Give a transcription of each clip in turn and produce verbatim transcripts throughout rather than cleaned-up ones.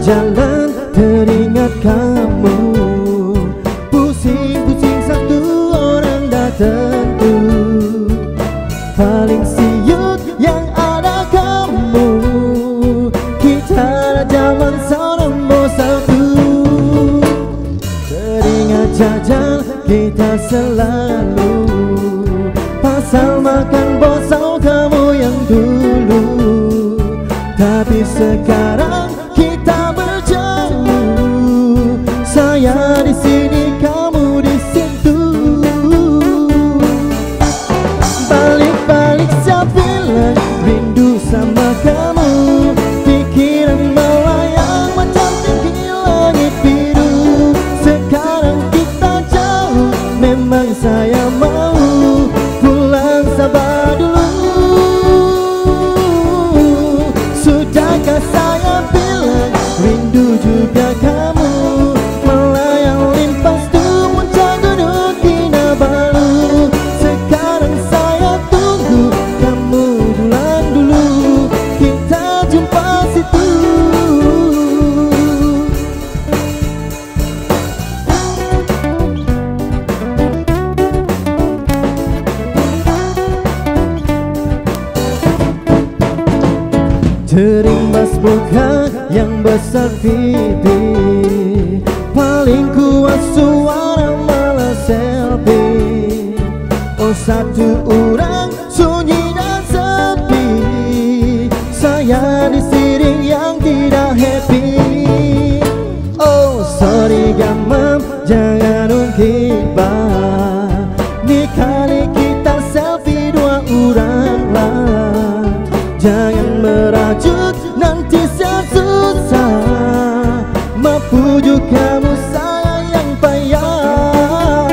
jalan teringat kamu. Pusing-pusing satu orang dah tentu. Paling siut yang ada kamu. Kita dah zaman seorang satu. Teringat jajal kita selalu. Pasal makan bosau kamu yang dulu. Tapi sekarang kita berjauh. Saya di sini, kamu di situ. Balik-balik saya bilang rindu sama kamu. Pikiran melayang macam tinggi langit biru. Sekarang kita jauh, memang saya mau pulang sabar dulu. Sudahkah saya bilang rindu juga kamu. Melayang limpas tu puncak Gunung Kinabalu. Sekarang saya tunggu kamu pulang dulu. Kita jumpa situ. Terimbas muka yang besar pipi. Paling kuat suara malah selfie. Oh satu orang sunyi dan sepi. Saya disiring yang tidak happy. Oh sorry gamam, jangan ungkit bah. Ni kali kita selfie dua orang lah. Jangan merajuk, nanti saya susah. Mempujuk kamu saya yang payah.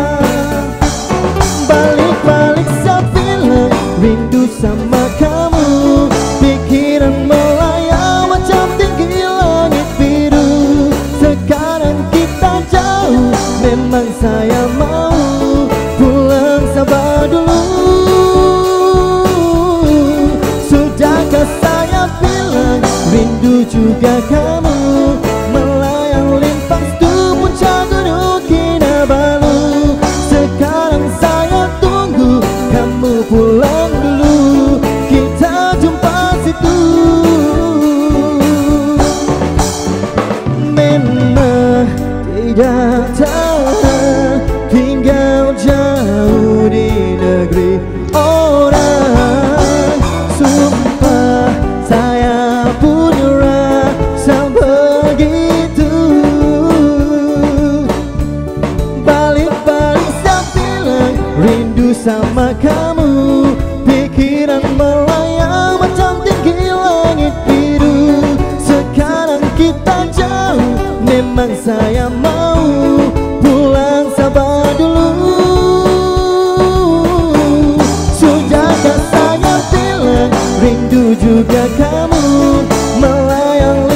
Balik-balik saya bilang rindu sama kamu. Pikiran melayang macam tinggi langit biru. Sekarang kita jauh, memang saya mau pulang sabar dulu. Sudahkah saya bilang rindu juga kamu. Melayang limpas tu puncak Gunung Kinabalu. Sekarang saya tunggu kamu pulang dulu. Kita jumpa situ. Memang tidak tahan tinggal jauh di negeri orang. Sumpah saya pun rasa begitu. Balik-balik saya bilang rindu sama kamu. Pikiran melayang macam tinggi langit biru. Sekarang kita jauh, memang saya mau pulang sabar dulu. Sudahkah saya bilang rindu juga kamu. Melayang